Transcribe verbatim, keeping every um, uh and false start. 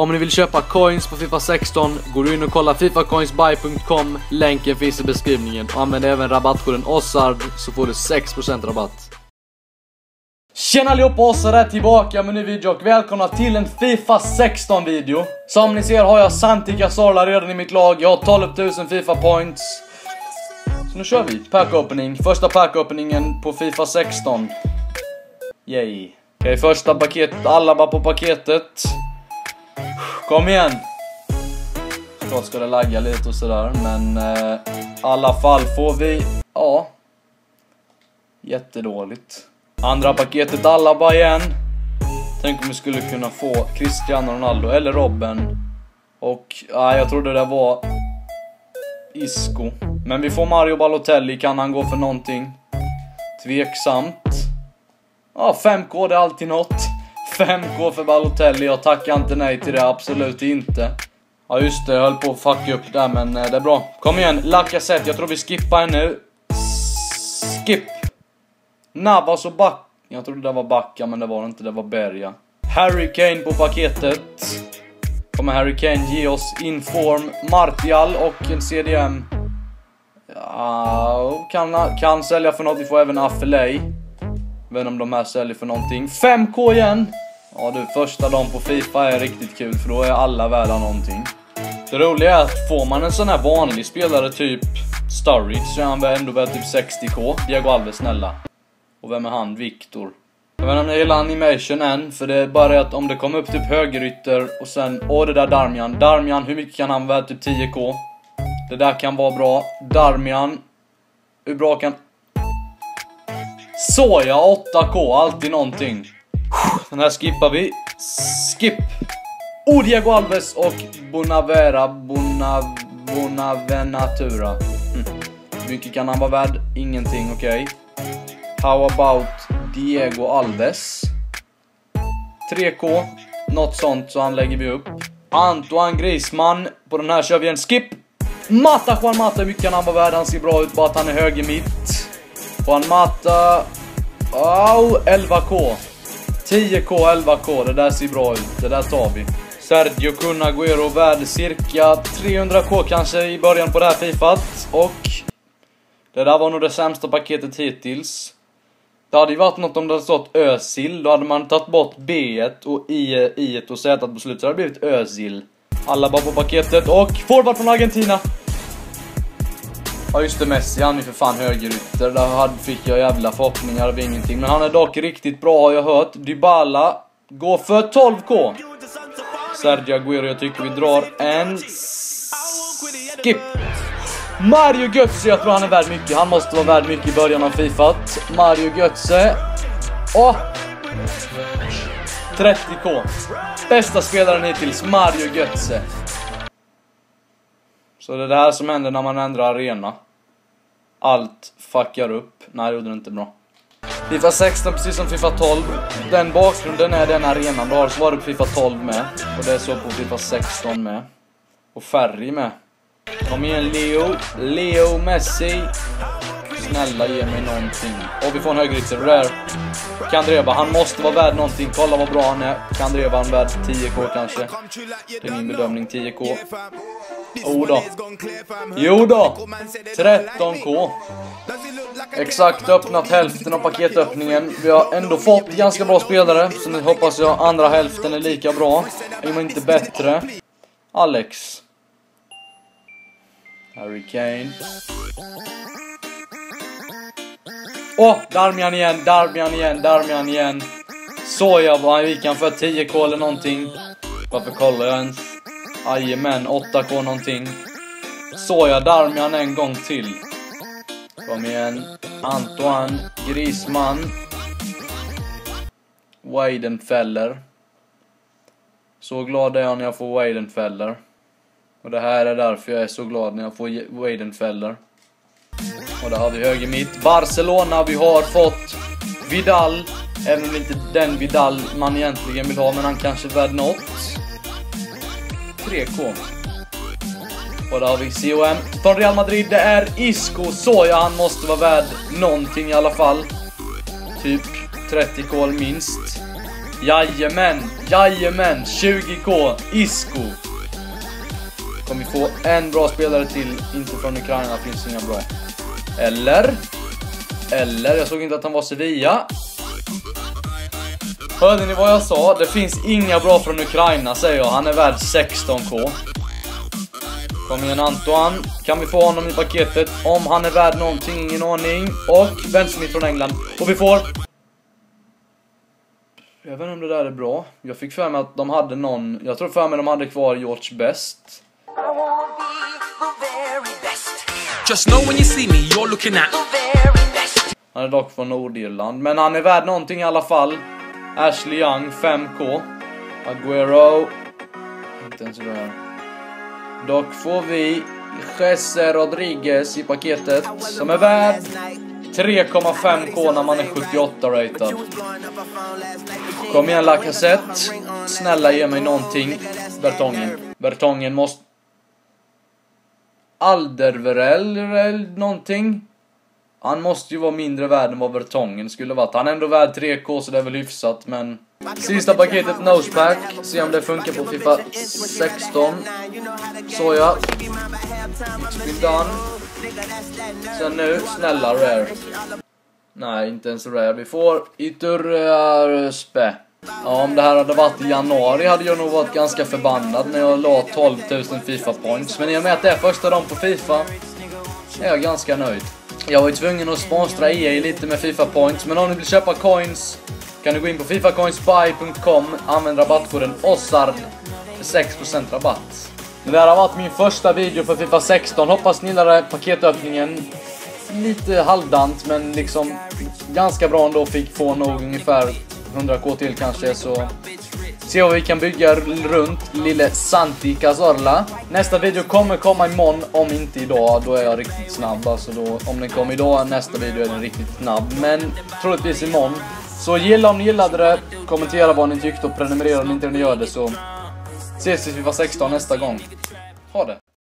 Om ni vill köpa coins på FIFA sexton, går du in och kolla fifa coins buy punkt com. Länken finns i beskrivningen. Och använd även rabattkoden Ossard så får du sex procent rabatt. Tjena allihopa, Ossard är tillbaka med en ny video och välkomna till en FIFA sexton video. Som ni ser har jag Santi Cazorla redan i mitt lag. Jag har tolv tusen FIFA points. Så nu kör vi pack opening. Första pack openingen på FIFA sexton. Yay. Okej, första paket, alla bara på paketet. Kom igen. Så ska det lagga lite och sådär. Men eh, i alla fall får vi, ja, jättedåligt. Andra paketet, alla bara igen. Tänk om vi skulle kunna få Cristiano Ronaldo eller Robben. Och ja, jag trodde det var Isco. Men vi får Mario Balotelli, kan han gå för någonting? Tveksamt. Ja, fem K, det är alltid något. fem K för Balotelli, jag tackar inte nej till det, absolut inte. Ja just det, jag höll på att fucka upp där, men det är bra. Kom igen, Lacazette, jag tror vi skippar nu. Skip. Navas och Back. Jag trodde det var Backa, men det var inte, det var Berga. Harry Kane på paketet. Kommer Harry Kane ge oss inform, Martial och en C D M. Ja, kan, kan sälja för något, vi får även Affilay. Jag vet inte om de här säljer för någonting. fem K igen. Ja du, första dagen på FIFA är riktigt kul, för då är alla värda någonting. Det roliga är att får man en sån här vanlig spelare typ Sturridge så är han väl ändå väl typ sextio K. Diego Alves, snälla. Och vem är han? Viktor. Jag vet inte om jag gillar animation än, för det är bara att om det kommer upp typ högerytter och sen, åh det där Darmian. Darmian, hur mycket kan han vara? Typ tio K. Det där kan vara bra. Darmian, hur bra kan... Soja, åtta K, alltid någonting. Den här skippar vi. Skip. Oh, Diego Alves och Bonavera. Bona, Bonaventura. Mm. Hur mycket kan han vara värd? Ingenting, okej. Okay. How about Diego Alves? tre K. Något sånt, så han lägger vi upp. Antoine Griezmann. På den här kör vi en skip. Mata, Juan Mata, hur mycket kan han vara värd? Han ser bra ut, bara att han är höger mitt. Juan Mata. Oh, elva K. tio K, elva K, det där ser bra ut. Det där tar vi. Sergio Kun Aguero värd cirka trehundra K kanske i början på det här FIFAt. Och det där var nog det sämsta paketet hittills. Det hade ju varit något om det hade stått Özil. Då hade man tagit bort B ett och I ett och Z på slutet. Så det hade blivit Özil. Alla bara på paketet. Och forward från Argentina. Ja just det, Messi, han är för fan högerytter. Där hade, fick jag jävla förhoppningar av ingenting. Men han är dock riktigt bra, har jag hört. Dybala går för tolv K. Sergio Aguero, jag tycker vi drar en skip. Mario Götze, jag tror han är värd mycket. Han måste vara värd mycket i början av FIFAt. Mario Götze. Åh, trettio K. Bästa spelaren hittills, Mario Götze. Så det är det här som händer när man ändrar arena. Allt fuckar upp. Nej, det gjorde det inte bra. FIFA sexton, precis som FIFA tolv. Den bakgrunden är den arenan. Då har det varit på FIFA tolv med. Och det är så på FIFA sexton med. Och färg med. Kom igen Leo. Leo Messi. Snälla ge mig någonting. Och vi får en högerytter. Rare. Kandreva, han måste vara värd någonting. Kolla vad bra han är. Kandreva, han är värd tio K kanske. Det är min bedömning, tio K. Oh då. Jo då. tretton K. Exakt öppnat hälften av paketöppningen. Vi har ändå fått ganska bra spelare. Så nu hoppas jag andra hälften är lika bra. Är man inte bättre. Alex. Harry Kane. Åh, oh, Darmian igen, Darmian igen, Darmian igen. Soja, vad gick han för tio K eller någonting. Varför kollar jag ens? Jajamän, åtta K någonting. Soja, Darmian en gång till. Kom igen. Antoine Griezmann. Weidenfeller. Så glad är jag när jag får Weidenfeller. Och det här är därför jag är så glad när jag får Weidenfeller. Och där har vi höger mitt. Barcelona, vi har fått Vidal. Även om inte den Vidal man egentligen vill ha, men han kanske är värd något. tre K. Och där har vi C O M från Real Madrid. Det är Isco. Så ja, han måste vara värd någonting i alla fall. Typ trettio K minst. Jajamän, jajamän, tjugo k, Isco. Kommer vi få en bra spelare till, inte från Ukraina, finns inga bra. Eller, eller, jag såg inte att han var Sevilla. Hörde ni vad jag sa? Det finns inga bra från Ukraina, säger jag. Han är värd sexton k. Kom igen Antoine, kan vi få honom i paketet? Om han är värd någonting, ingen aning. Och Ben Smith från England. Och vi får... Jag vet inte om det där är bra. Jag fick för mig att de hade någon... Jag tror för mig de hade kvar George Best. Just know when you see me, you're looking at Han är dock från Nordirland. Men han är värd någonting i alla fall. Ashley Young, fem k. Aguero. Inte ens sådär. Dock får vi Jesse Rodriguez i paketet. Som är värd tre komma fem k när man är sjuttioåtta ratad. Kom igen Lacazette. Snälla ge mig någonting. Bertongen. Bertongen måste... Alderweireld eller någonting. Han måste ju vara mindre värd än vad Bertongen skulle varit. Han är ändå värd tre k så det är väl hyfsat. Men sista paketet Nosepack. Se om det funkar på FIFA sexton. Så ja. It's done. Sen nu, snälla rare. Nej, inte ens rare. Vi får Iturraspe. Ja, om det här hade varit i januari hade jag nog varit ganska förbannad när jag la tolv tusen FIFA points. Men i och med att det är första dagen på FIFA är jag ganska nöjd. Jag var ju tvungen att sponsra E A lite med FIFA points. Men om ni vill köpa coins kan du gå in på fifa coins buy punkt com. Använd rabattkoden OSSARD för sex procent rabatt. Det där har varit min första video för FIFA sexton. Hoppas ni gillade paketöppningen. Lite halvdant men liksom ganska bra ändå. Fick få nog ungefär hundra k till kanske. Så se vad vi kan bygga runt lille Santi Cazorla. Nästa video kommer komma imorgon. Om inte idag, då är jag riktigt snabb. Alltså då, om den kommer idag, nästa video är den riktigt snabb. Men troligtvis imorgon. Så gilla om ni gillade det. Kommentera vad ni tyckte och prenumerera om inte ni gör det. Så ses vi FIFA sexton nästa gång. Ha det!